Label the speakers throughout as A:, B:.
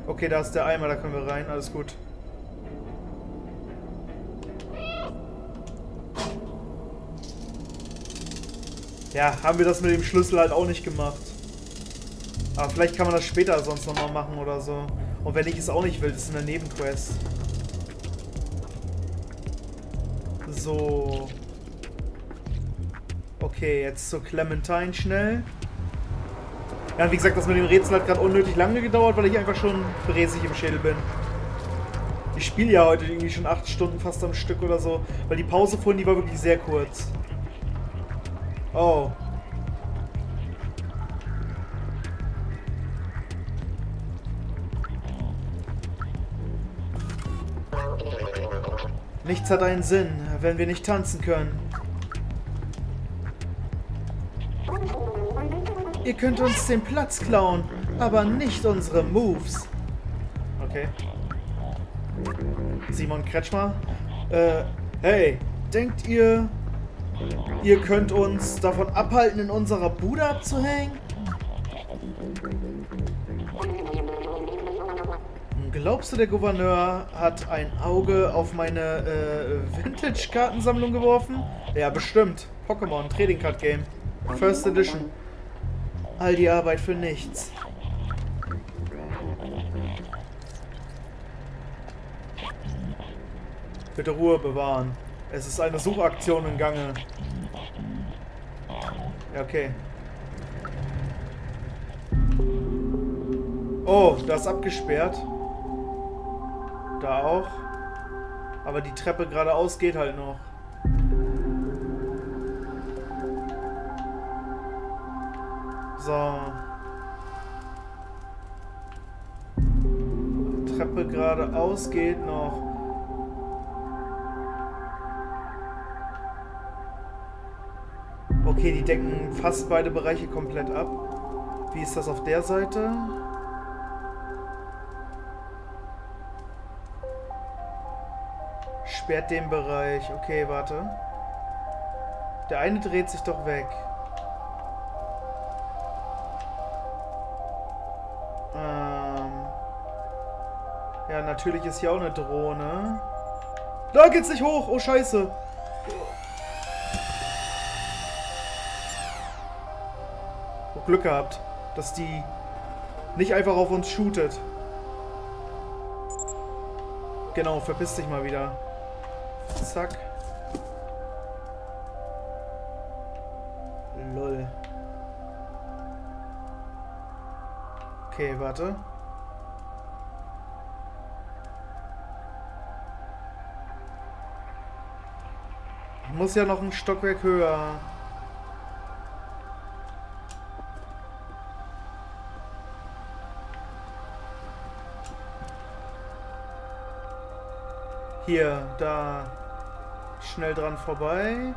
A: Okay, da ist der Eimer, da können wir rein. Alles gut. Ja, haben wir das mit dem Schlüssel halt auch nicht gemacht. Aber vielleicht kann man das später sonst nochmal machen oder so. Und wenn ich es auch nicht will, das ist eine Nebenquest. So. Okay, jetzt zur Clementine schnell. Ja, wie gesagt, das mit dem Rätsel hat gerade unnötig lange gedauert, weil ich einfach schon bräsig im Schädel bin. Ich spiele ja heute irgendwie schon 8 Stunden fast am Stück oder so. Weil die Pause vorhin, die war wirklich sehr kurz. Oh. Nichts hat einen Sinn, wenn wir nicht tanzen können. Ihr könnt uns den Platz klauen, aber nicht unsere Moves. Okay. Simon Kretschmer. Hey, denkt ihr, ihr könnt uns davon abhalten, in unserer Bude abzuhängen? Glaubst du, der Gouverneur hat ein Auge auf meine Vintage-Kartensammlung geworfen? Ja, bestimmt. Pokémon Trading Card Game. First Edition. All die Arbeit für nichts. Bitte Ruhe bewahren. Es ist eine Suchaktion im Gange. Ja, okay. Oh, das ist abgesperrt. Da auch. Aber die Treppe geradeaus geht halt noch. So. Treppe geradeaus geht noch. Okay, die decken fast beide Bereiche komplett ab. Wie ist das auf der Seite? Sperrt den Bereich. Okay, warte. Der eine dreht sich doch weg. Ja, natürlich ist hier auch eine Drohne. Da geht's nicht hoch. Oh, scheiße. Oh, Glück gehabt, dass die nicht einfach auf uns shootet. Genau, verpiss dich mal wieder. Zack. Lol. Okay, warte. Ich muss ja noch ein Stockwerk höher. Hier, da. Schnell dran vorbei.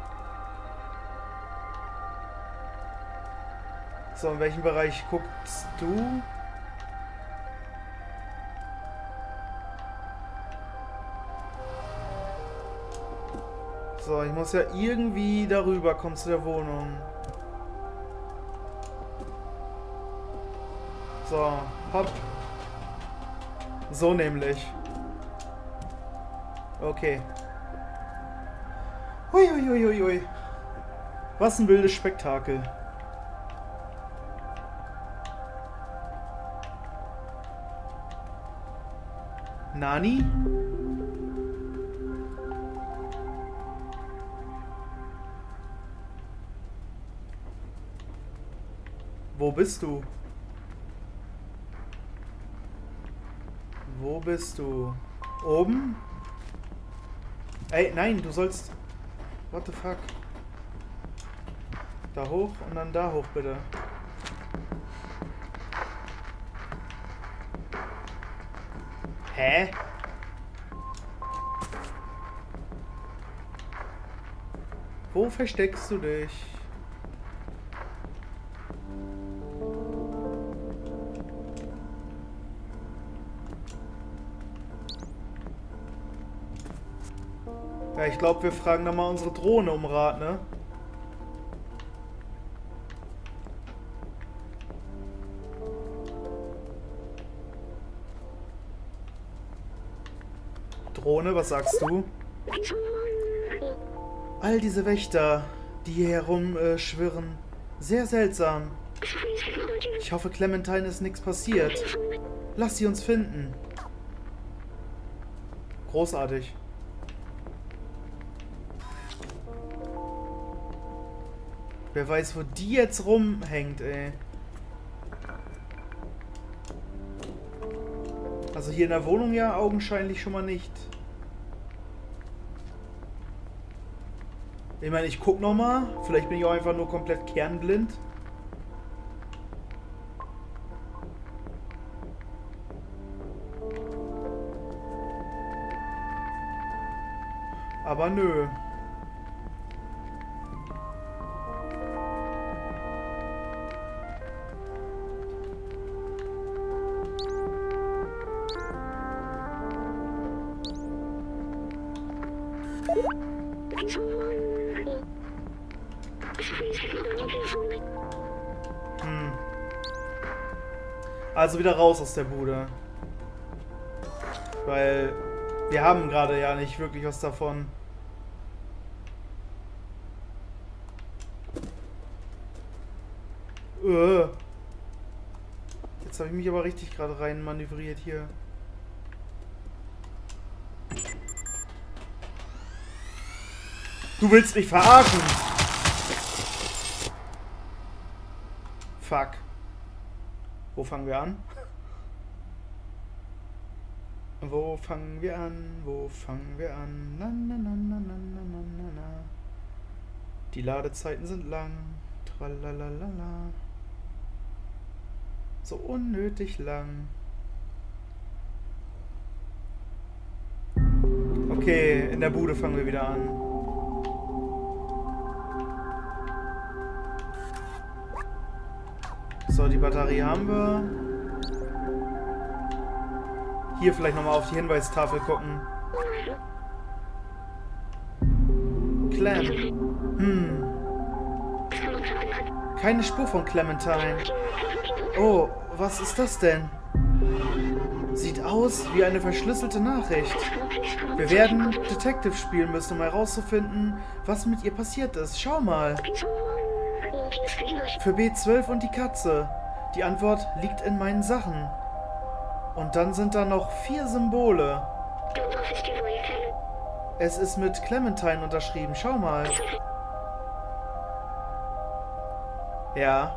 A: So, in welchem Bereich guckst du? So, ich muss ja irgendwie darüber kommen zu der Wohnung. So, hopp. So nämlich. Okay. Uiuiuiui. Was ein wildes Spektakel. Nani? Wo bist du? Wo bist du? Oben? Ey, nein, du sollst... What the fuck? Da hoch und dann da hoch, bitte. Hä? Wo versteckst du dich? Ja, ich glaube, wir fragen dann mal unsere Drohne um Rat, ne? Drohne, was sagst du? All diese Wächter, die hier herumschwirren. Sehr seltsam. Ich hoffe, Clementine ist nichts passiert. Lass sie uns finden. Großartig. Wer weiß, wo die jetzt rumhängt, ey. Also hier in der Wohnung ja augenscheinlich schon mal nicht. Ich meine, ich guck noch mal. Vielleicht bin ich auch einfach nur komplett kernblind. Aber nö. Also wieder raus aus der Bude. Weil wir haben gerade ja nicht wirklich was davon. Jetzt habe ich mich aber richtig gerade rein manövriert hier. Du willst mich verarschen! Fuck. Wo fangen wir an? Wo fangen wir an? Wo fangen wir an? Na, na, na, na, na, na, na, na. Die Ladezeiten sind lang. Tralalala. So unnötig lang. Okay, in der Bude fangen wir wieder an. So, die Batterie haben wir. Hier vielleicht nochmal auf die Hinweistafel gucken. Clem. Keine Spur von Clementine. Oh, was ist das denn? Sieht aus wie eine verschlüsselte Nachricht. Wir werden Detective spielen müssen, um herauszufinden, was mit ihr passiert ist. Schau mal. Für B12 und die Katze. Die Antwort liegt in meinen Sachen. Und dann sind da noch 4 Symbole. Es ist mit Clementine unterschrieben. Schau mal. Ja.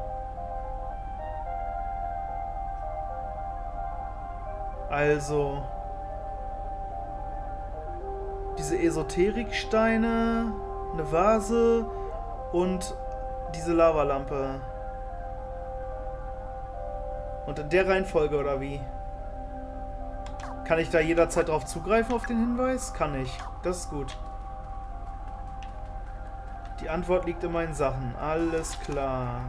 A: Also. Diese Esoteriksteine, eine Vase und diese Lavalampe. Und in der Reihenfolge, oder wie? Kann ich da jederzeit drauf zugreifen auf den Hinweis? Kann ich. Das ist gut. Die Antwort liegt in meinen Sachen. Alles klar.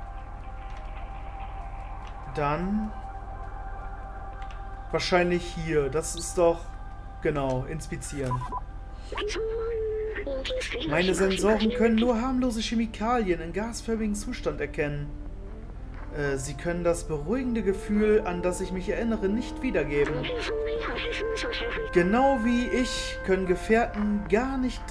A: Dann wahrscheinlich hier. Das ist doch... Genau, inspizieren. Meine Sensoren können nur harmlose Chemikalien in gasförmigen Zustand erkennen. Sie können das beruhigende Gefühl, an das ich mich erinnere, nicht wiedergeben. Genau wie ich können Gefährten gar nicht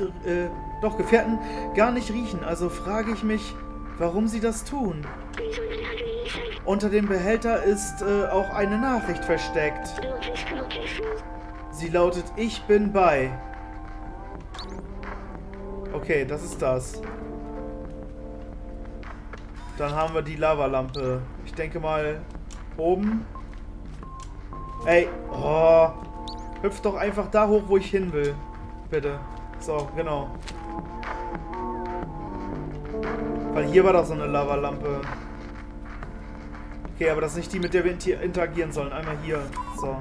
A: riechen. Also frage ich mich, warum sie das tun. Unter dem Behälter ist auch eine Nachricht versteckt. Sie lautet: Ich bin bei. Okay, das ist das. Dann haben wir die Lavalampe. Ich denke mal oben. Ey, oh. Hüpf doch einfach da hoch, wo ich hin will. Bitte. So, genau. Weil hier war doch so eine Lavalampe. Okay, aber das ist nicht die, mit der wir interagieren sollen. Einmal hier. So.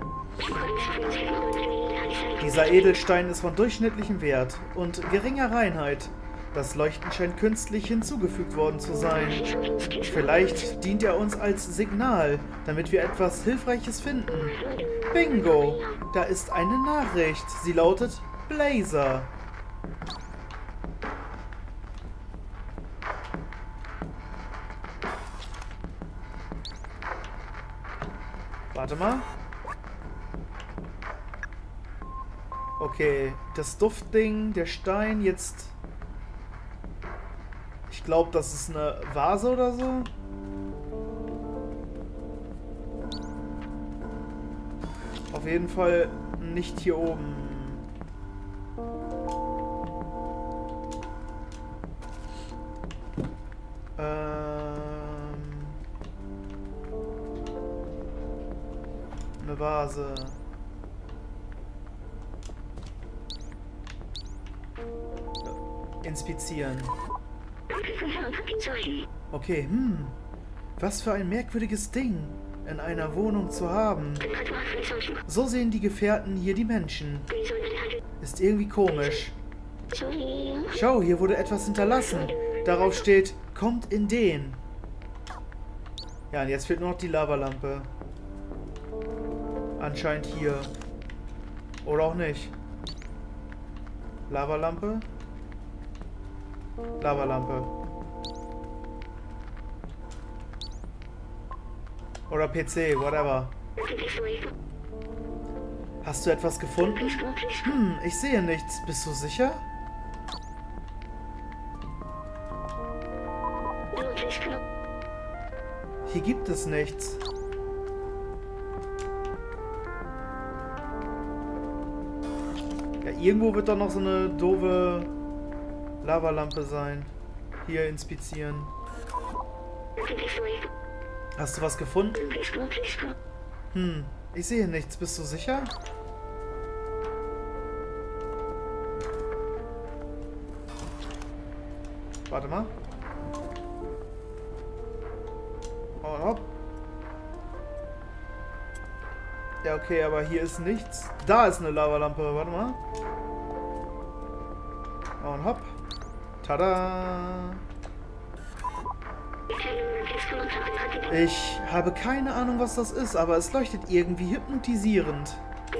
A: Dieser Edelstein ist von durchschnittlichem Wert und geringer Reinheit. Das Leuchten scheint künstlich hinzugefügt worden zu sein. Vielleicht dient er uns als Signal, damit wir etwas Hilfreiches finden. Bingo! Da ist eine Nachricht. Sie lautet Blazer. Warte mal. Okay, das Duftding, der Stein, jetzt... Ich glaube, das ist eine Vase oder so. Auf jeden Fall nicht hier oben. Eine Vase. Inspizieren. Okay, was für ein merkwürdiges Ding in einer Wohnung zu haben. So sehen die Gefährten hier die Menschen. Ist irgendwie komisch. Schau, hier wurde etwas hinterlassen. Darauf steht, kommt in den. Ja, und jetzt fehlt nur noch die Lavalampe. Anscheinend hier. Oder auch nicht. Lavalampe. Lavalampe. Oder PC, whatever. Hast du etwas gefunden? Ich sehe nichts. Bist du sicher? Hier gibt es nichts. Ja, irgendwo wird doch noch so eine doofe Lavalampe sein. Hier inspizieren. Hast du was gefunden? Ich sehe nichts. Bist du sicher? Warte mal. Und hopp. Ja, okay, aber hier ist nichts. Da ist eine Lavalampe. Warte mal. Und hopp. Tada! Ich habe keine Ahnung, was das ist, aber es leuchtet irgendwie hypnotisierend.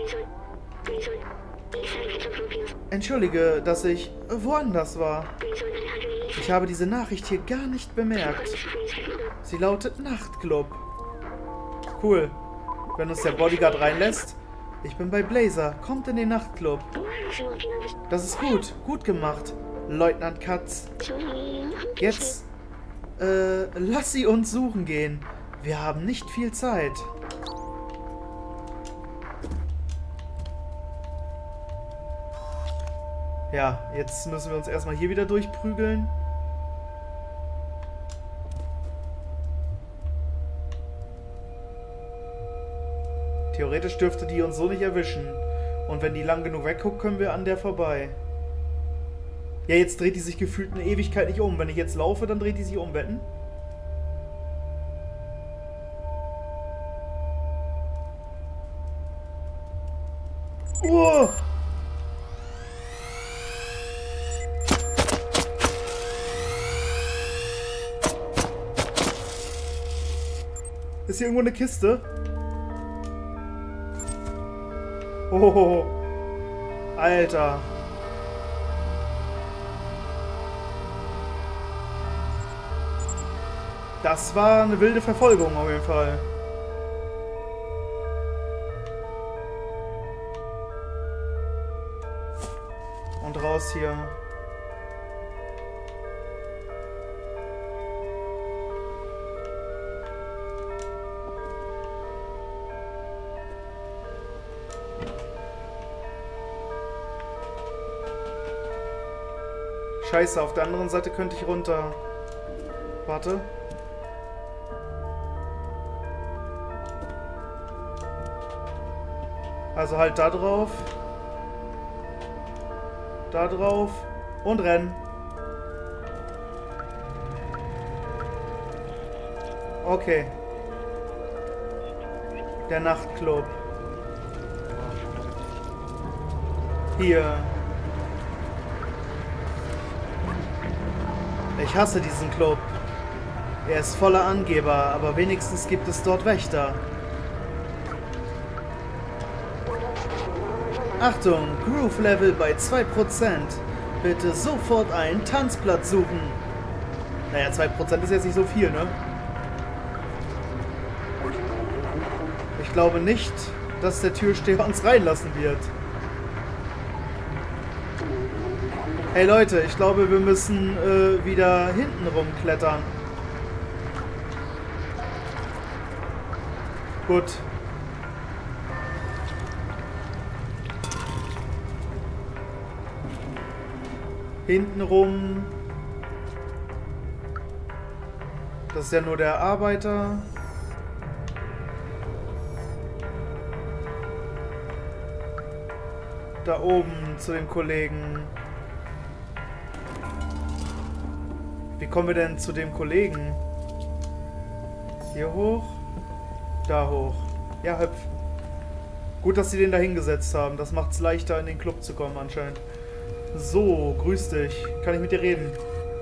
A: Entschuldige, dass ich woanders war. Ich habe diese Nachricht hier gar nicht bemerkt. Sie lautet Nachtclub. Cool. Wenn uns der Bodyguard reinlässt. Ich bin bei Blazer. Kommt in den Nachtclub. Das ist gut. Gut gemacht, Leutnant Katz. Jetzt, lass sie uns suchen gehen. Wir haben nicht viel Zeit. Ja, jetzt müssen wir uns erstmal hier wieder durchprügeln. Theoretisch dürfte die uns so nicht erwischen. Und wenn die lang genug wegguckt, können wir an der vorbei. Ja, jetzt dreht die sich gefühlt eine Ewigkeit nicht um. Wenn ich jetzt laufe, dann dreht die sich um, wetten? Oh! Ist hier irgendwo eine Kiste? Oh, Alter. Das war eine wilde Verfolgung auf jeden Fall. Und raus hier. Scheiße, auf der anderen Seite könnte ich runter. Warte. Also halt da drauf. Da drauf. Und rennen. Okay. Der Nachtclub. Hier. Ich hasse diesen Club. Er ist voller Angeber, aber wenigstens gibt es dort Wächter. Achtung, Groove-Level bei 2%. Bitte sofort einen Tanzplatz suchen. Naja, 2% ist jetzt nicht so viel, ne? Ich glaube nicht, dass der Türsteher uns reinlassen wird. Hey Leute, ich glaube, wir müssen wieder hinten rumklettern. Gut. Hinten rum. Das ist ja nur der Arbeiter. Da oben zu den Kollegen. Wie kommen wir denn zu dem Kollegen? Hier hoch? Da hoch. Ja, hüpf. Gut, dass sie den da hingesetzt haben. Das macht es leichter, in den Club zu kommen anscheinend. So, grüß dich. Kann ich mit dir reden?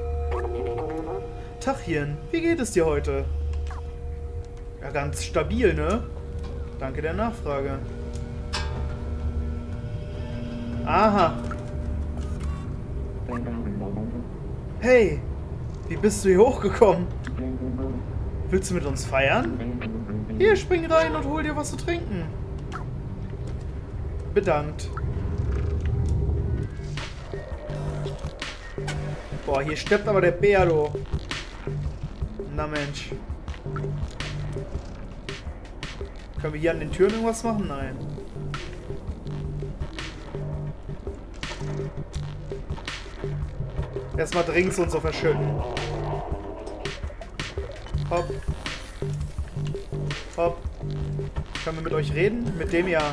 A: Tachchen, wie geht es dir heute? Ja, ganz stabil, ne? Danke der Nachfrage. Aha. Hey, wie bist du hier hochgekommen? Willst du mit uns feiern? Hier, spring rein und hol dir was zu trinken. Bedankt. Boah, hier steppt aber der Bär, du. Na Mensch. Können wir hier an den Türen irgendwas machen? Nein. Erstmal Drinks und so verschütten. Hopp. Hopp. Können wir mit euch reden? Mit dem ja.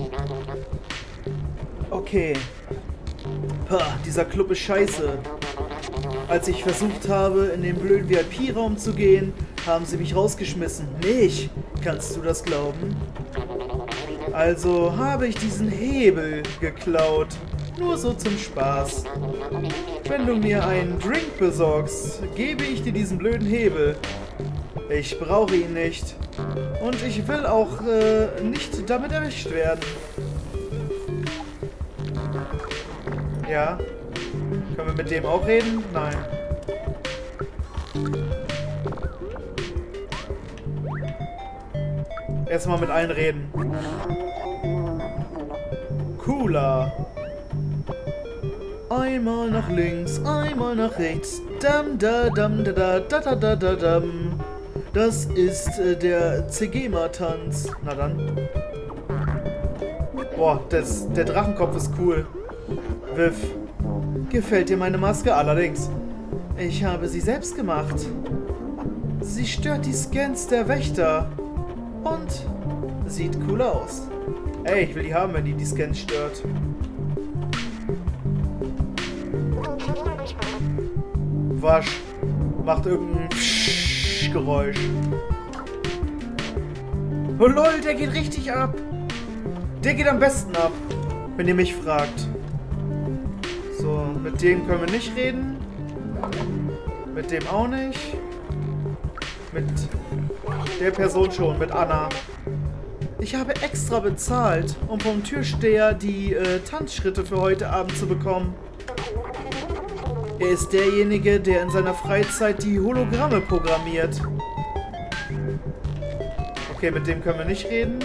A: Okay. Pah, dieser Club ist scheiße. Als ich versucht habe, in den blöden VIP-Raum zu gehen, haben sie mich rausgeschmissen. Mich? Kannst du das glauben? Also habe ich diesen Hebel geklaut. Nur so zum Spaß. Wenn du mir einen Drink besorgst, gebe ich dir diesen blöden Hebel. Ich brauche ihn nicht. Und ich will auch nicht damit erwischt werden. Ja. Können wir mit dem auch reden? Nein. Erstmal mit allen reden. Cooler. Einmal nach links, einmal nach rechts. Dam da dam da da da da da da dam. Das ist der Zegema-Tanz. Na dann. Boah, der Drachenkopf ist cool. Viv. Gefällt dir meine Maske? Allerdings. Ich habe sie selbst gemacht. Sie stört die Scans der Wächter. Und sieht cool aus. Ey, ich will die haben, wenn die Scans stört. Wasch. Macht irgendein Geräusch. Oh lol, der geht richtig ab. Der geht am besten ab, wenn ihr mich fragt. So, mit dem können wir nicht reden. Mit dem auch nicht. Mit der Person schon, mit Anna. Ich habe extra bezahlt, um vom Türsteher die Tanzschritte für heute Abend zu bekommen. Er ist derjenige, der in seiner Freizeit die Hologramme programmiert. Okay, mit dem können wir nicht reden.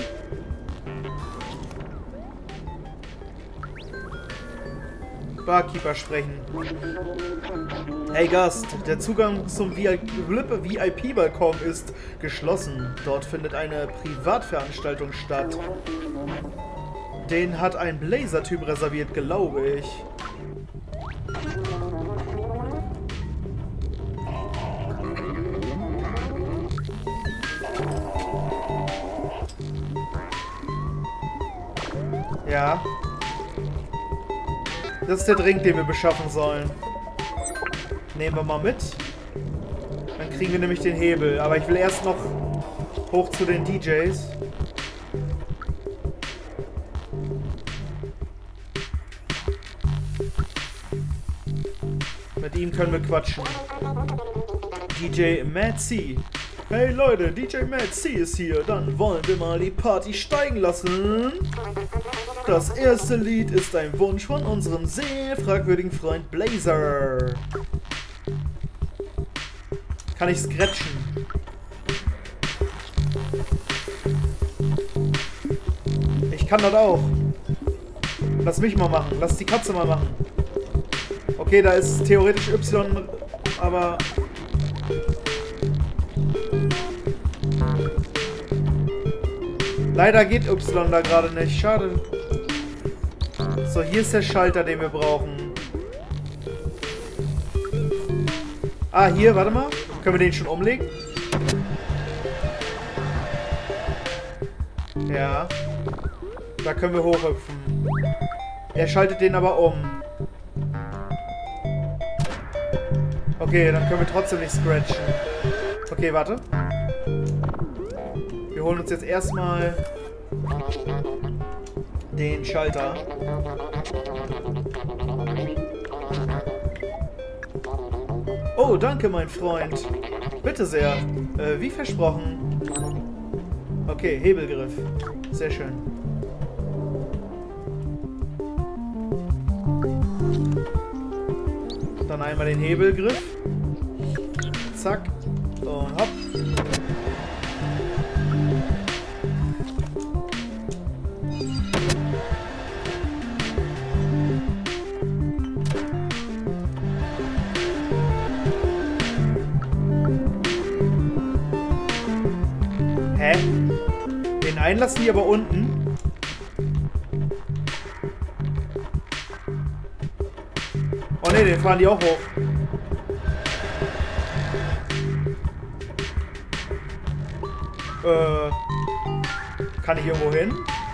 A: Barkeeper sprechen. Hey Gast, der Zugang zum VIP-Balkon ist geschlossen. Dort findet eine Privatveranstaltung statt. Den hat ein Blazer-Typ reserviert, glaube ich. Ja. Das ist der Drink, den wir beschaffen sollen. Nehmen wir mal mit. Dann kriegen wir nämlich den Hebel. Aber ich will erst noch hoch zu den DJs. Mit ihm können wir quatschen. DJ Mad C. Hey Leute, DJ Mad C ist hier. Dann wollen wir mal die Party steigen lassen. Das erste Lied ist ein Wunsch von unserem sehr fragwürdigen Freund Blazer. Kann ich scratchen? Ich kann das auch. Lass mich mal machen. Lass die Katze mal machen. Okay, da ist theoretisch Y, aber... Leider geht Y da gerade nicht. Schade. So, hier ist der Schalter, den wir brauchen. Ah, hier, warte mal. Können wir den schon umlegen? Ja. Da können wir hochhüpfen. Er schaltet den aber um. Okay, dann können wir trotzdem nicht scratchen. Okay, warte. Wir holen uns jetzt erstmal den Schalter. Oh, danke, mein Freund. Bitte sehr. Wie versprochen. Okay, Hebelgriff. Sehr schön. Dann einmal den Hebelgriff. Zack. Und hopp. Hä? Den einen lassen die aber unten. Oh ne, den fahren die auch hoch. Kann ich irgendwo hin?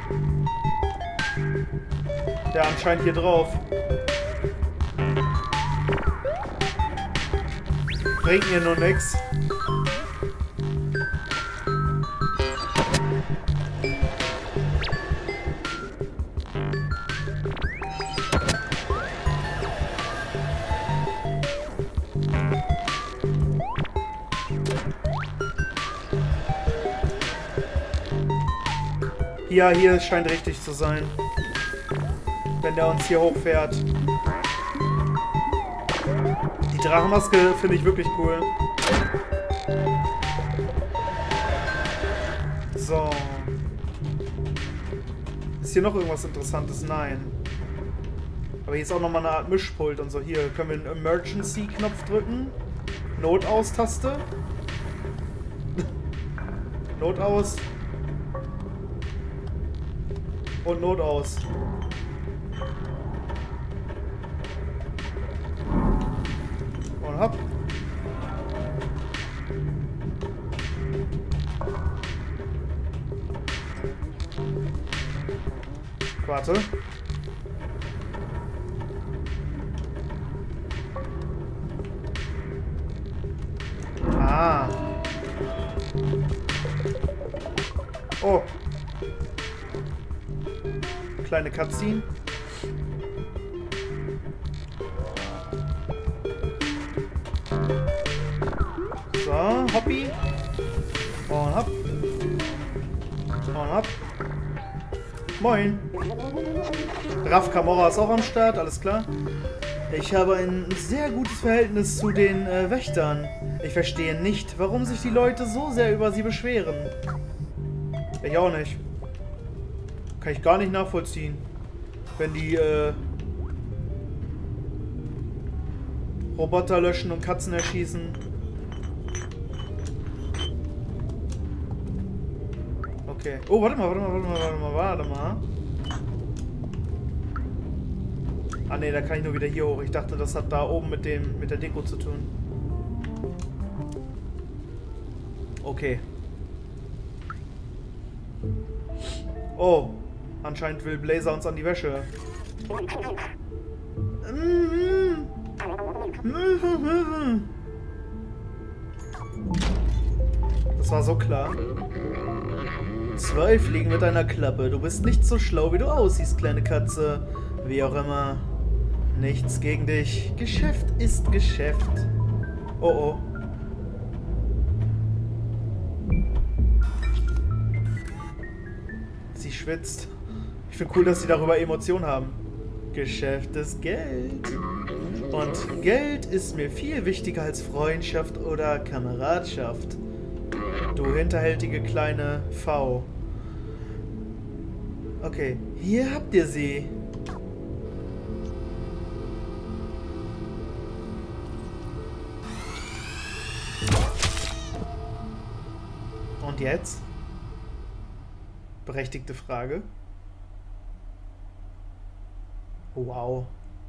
A: Der anscheinend hier drauf. Bringt mir nur nix. Ja, hier scheint richtig zu sein. Wenn der uns hier hochfährt. Die Drachenmaske finde ich wirklich cool. So. Ist hier noch irgendwas Interessantes? Nein. Aber hier ist auch nochmal eine Art Mischpult und so. Hier können wir einen Emergency-Knopf drücken. Notaus-Taste. Notaus. Und Notaus. Und hopp. Warte. Ah. Oh. Kleine Cutscene. So, Hoppi. Und hopp. Und hopp. Moin. Raf Camorra ist auch am Start, alles klar. Ich habe ein sehr gutes Verhältnis zu den Wächtern. Ich verstehe nicht, warum sich die Leute so sehr über sie beschweren. Ich auch nicht. Kann ich gar nicht nachvollziehen. Wenn die Roboter löschen und Katzen erschießen. Okay. Oh, warte mal. Ah ne, da kann ich nur wieder hier hoch. Ich dachte, das hat da oben mit der Deko zu tun. Okay. Oh. Anscheinend will Blazer uns an die Wäsche. Das war so klar. 2 Fliegen mit einer Klappe. Du bist nicht so schlau, wie du aussiehst, kleine Katze. Wie auch immer. Nichts gegen dich. Geschäft ist Geschäft. Oh oh. Sie schwitzt. Ich finde cool, dass sie darüber Emotionen haben. Geschäft ist Geld. Und Geld ist mir viel wichtiger als Freundschaft oder Kameradschaft. Du hinterhältige kleine V. Okay, hier habt ihr sie. Und jetzt? Berechtigte Frage. Wow.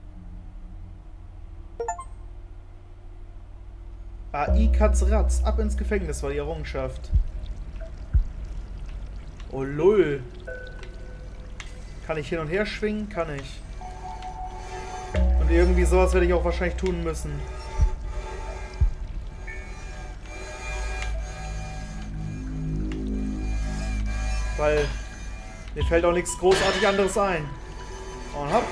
A: AI Katzratz. Ab ins Gefängnis war die Errungenschaft. Oh lol. Kann ich hin und her schwingen? Kann ich. Und irgendwie sowas werde ich auch wahrscheinlich tun müssen. Weil mir fällt auch nichts großartig anderes ein. Und hopp.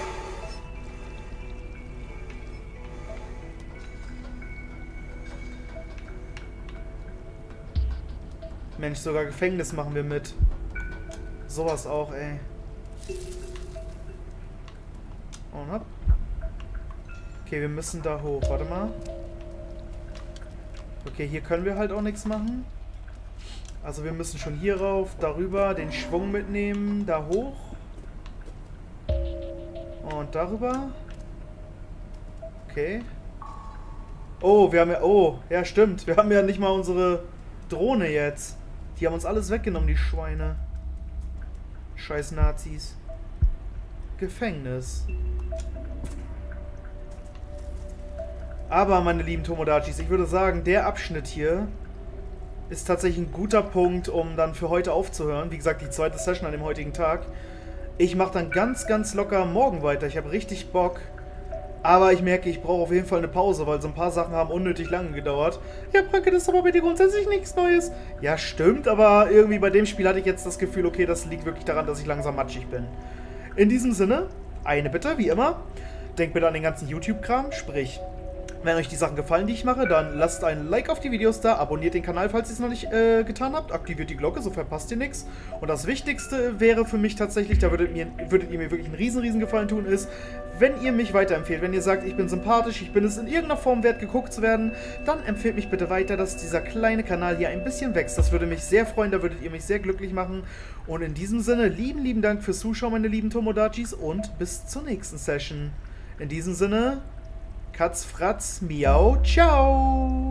A: Mensch, sogar Gefängnis machen wir mit. Sowas auch, ey. Und hopp. Okay, wir müssen da hoch. Warte mal. Okay, hier können wir halt auch nichts machen. Also wir müssen schon hier rauf, darüber, den Schwung mitnehmen, da hoch. Und darüber. Okay. Oh, wir haben ja... Oh, ja stimmt. Wir haben ja nicht mal unsere Drohne jetzt. Die haben uns alles weggenommen, die Schweine. Scheiß Nazis. Gefängnis. Aber, meine lieben Tomodachis, ich würde sagen, der Abschnitt hier ist tatsächlich ein guter Punkt, um dann für heute aufzuhören. Wie gesagt, die zweite Session an dem heutigen Tag. Ich mache dann ganz, ganz locker morgen weiter. Ich habe richtig Bock. Aber ich merke, ich brauche auf jeden Fall eine Pause, weil so ein paar Sachen haben unnötig lange gedauert. Ja, Branke, das ist aber bei dir grundsätzlich nichts Neues. Ja, stimmt, aber irgendwie bei dem Spiel hatte ich jetzt das Gefühl, okay, das liegt wirklich daran, dass ich langsam matschig bin. In diesem Sinne, eine Bitte, wie immer. Denkt bitte an den ganzen YouTube-Kram, sprich... Wenn euch die Sachen gefallen, die ich mache, dann lasst ein Like auf die Videos da, abonniert den Kanal, falls ihr es noch nicht getan habt, aktiviert die Glocke, so verpasst ihr nichts. Und das Wichtigste wäre für mich tatsächlich, da würdet ihr mir wirklich einen riesen Gefallen tun, ist, wenn ihr mich weiterempfehlt, wenn ihr sagt, ich bin sympathisch, ich bin es in irgendeiner Form wert, geguckt zu werden, dann empfehlt mich bitte weiter, dass dieser kleine Kanal hier ein bisschen wächst. Das würde mich sehr freuen, da würdet ihr mich sehr glücklich machen. Und in diesem Sinne, lieben Dank fürs Zuschauen, meine lieben Tomodachis, und bis zur nächsten Session. In diesem Sinne... Katz, Fratz, Miau, ciao!